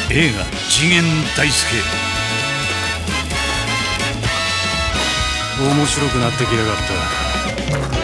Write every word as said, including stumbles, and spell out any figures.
映画次元大介。面白くなってきやがった。